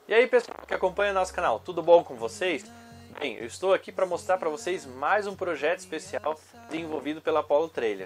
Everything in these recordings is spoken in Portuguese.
E aí pessoal que acompanha o nosso canal, tudo bom com vocês? Bem, eu estou aqui para mostrar para vocês mais um projeto especial desenvolvido pela Apollo Trailer.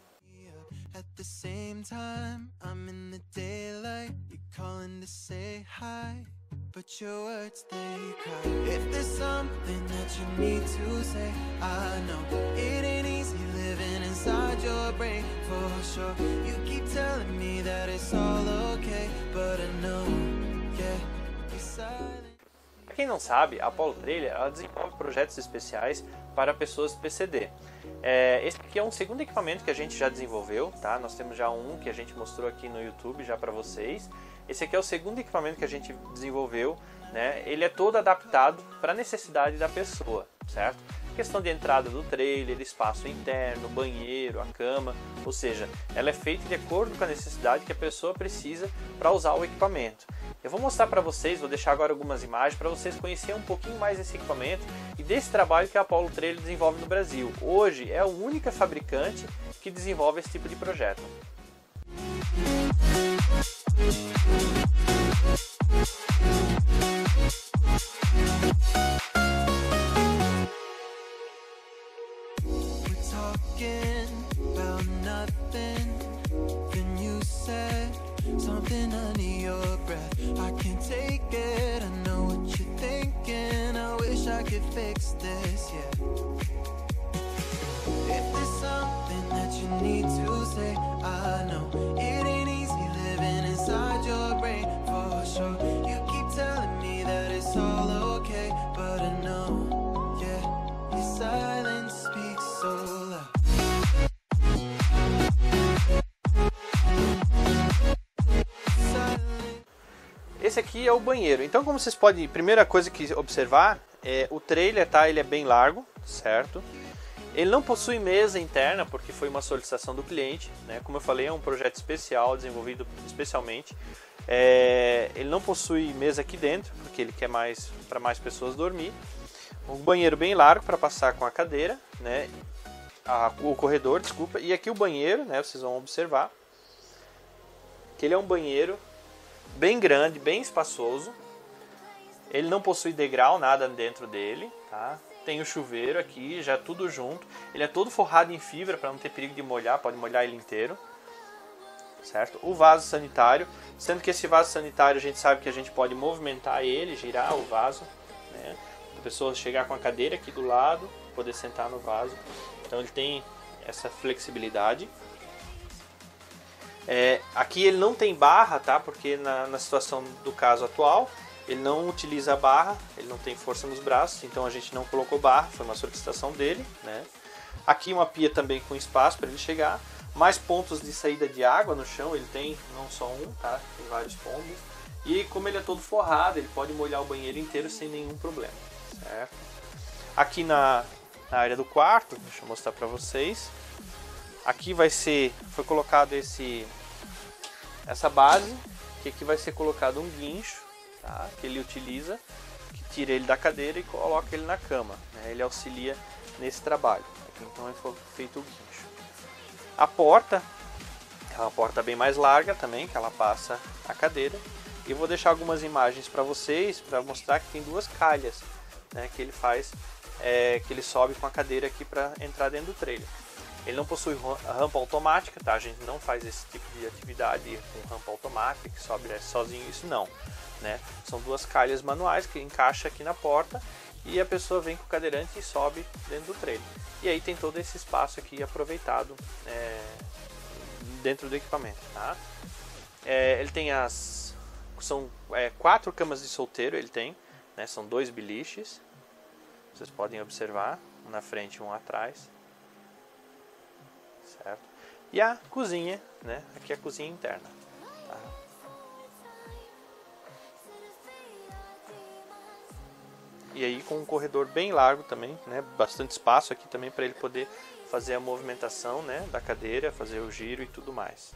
But your words, they cry. If there's something that you need to say, I know it ain't easy living inside your brain, for sure. You keep telling me that it's all okay, but I know, yeah, you're silent. Para quem não sabe, a Apollo Trailer ela desenvolve projetos especiais para pessoas PCD. Esse aqui é um segundo equipamento que a gente já desenvolveu, tá? Nós temos já um que a gente mostrou aqui no YouTube já para vocês. Esse aqui é o segundo equipamento que a gente desenvolveu, né? Ele é todo adaptado para a necessidade da pessoa, certo? Questão de entrada do trailer, espaço interno, banheiro, a cama, ou seja, ela é feita de acordo com a necessidade que a pessoa precisa para usar o equipamento. Eu vou mostrar para vocês, vou deixar agora algumas imagens para vocês conhecerem um pouquinho mais desse equipamento e desse trabalho que a Apollo Trailer desenvolve no Brasil. Hoje é a única fabricante que desenvolve esse tipo de projeto. Something under your breath, I can't take it. I know what you're thinking. I wish I could fix this, yeah. If there's something that you need to say, I know it ain't easy living inside your brain, for sure. You keep telling me that it's all okay, but I know, yeah, your silence speaks so loud. Esse aqui é o banheiro. Então, como vocês podem, primeira coisa que observar é o trailer, tá? Ele é bem largo, certo? Ele não possui mesa interna porque foi uma solicitação do cliente, né? Como eu falei, é um projeto especial desenvolvido especialmente. Ele não possui mesa aqui dentro porque ele quer mais para mais pessoas dormir. Um banheiro bem largo para passar com a cadeira, né? O corredor, desculpa. E aqui o banheiro, né? Vocês vão observar que ele é um banheiro bem grande, bem espaçoso. Ele não possui degrau, nada dentro dele, tá? Tem o chuveiro aqui, já tudo junto. Ele é todo forrado em fibra para não ter perigo de molhar, pode molhar ele inteiro, certo? O vaso sanitário, sendo que esse vaso sanitário a gente sabe que a gente pode movimentar ele, girar o vaso, né? A pessoa chegar com a cadeira aqui do lado, poder sentar no vaso. Então ele tem essa flexibilidade. Aqui ele não tem barra, tá? Porque na situação do caso atual ele não utiliza a barra, ele não tem força nos braços, então a gente não colocou barra, foi uma solicitação dele, né? Aqui uma pia também com espaço para ele chegar, mais pontos de saída de água no chão, ele tem não só um, tá? Tem vários pontos. E como ele é todo forrado, ele pode molhar o banheiro inteiro sem nenhum problema, certo? Aqui na área do quarto, deixa eu mostrar para vocês. Aqui foi colocado essa base, que aqui vai ser colocado um guincho, tá? Que ele utiliza, que tira ele da cadeira e coloca ele na cama, né? Ele auxilia nesse trabalho. Aqui, então foi feito o guincho. A porta é uma porta bem mais larga também, que ela passa a cadeira. E eu vou deixar algumas imagens para vocês, para mostrar que tem duas calhas, né? Que ele faz, que ele sobe com a cadeira aqui para entrar dentro do trailer. Ele não possui rampa automática, tá? A gente não faz esse tipo de atividade com rampa automática, que sobe sozinho, isso não, né? São duas calhas manuais que encaixa aqui na porta e a pessoa vem com o cadeirante e sobe dentro do trailer. E aí tem todo esse espaço aqui aproveitado dentro do equipamento, tá? Ele tem são 4 camas de solteiro, ele tem, né? São 2 biliches, vocês podem observar, um na frente e um atrás. Certo? E a cozinha, né? Aqui é a cozinha interna, tá? E aí com um corredor bem largo também, né? Bastante espaço aqui também para ele poder fazer a movimentação, né? Da cadeira, fazer o giro e tudo mais.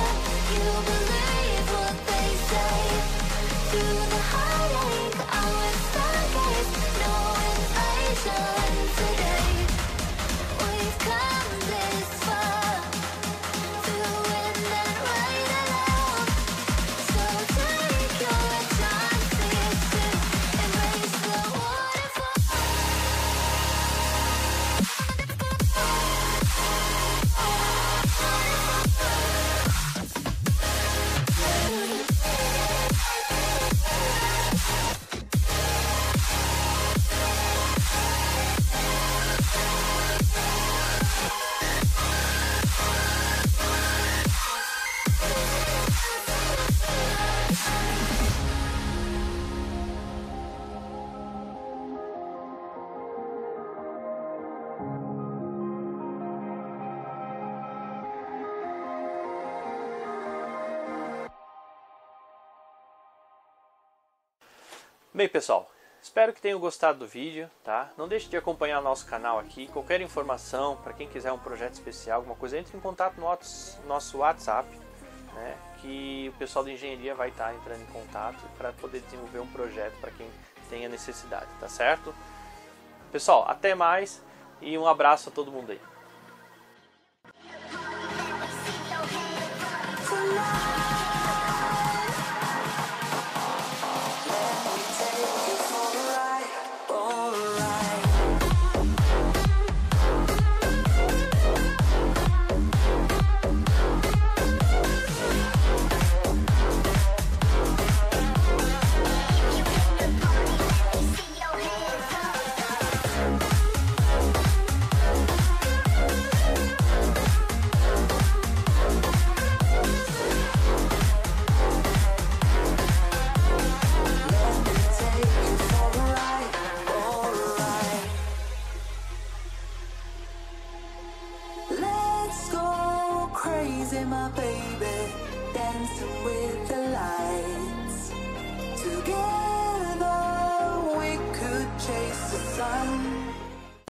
Through the heartache, I Bem, pessoal, espero que tenham gostado do vídeo, tá? Não deixe de acompanhar nosso canal aqui. Qualquer informação, para quem quiser um projeto especial, alguma coisa, entre em contato no nosso WhatsApp, né? Que o pessoal de engenharia vai estar entrando em contato para poder desenvolver um projeto para quem tenha necessidade, tá certo? Pessoal, até mais e um abraço a todo mundo aí. My baby, dancing with the lights together.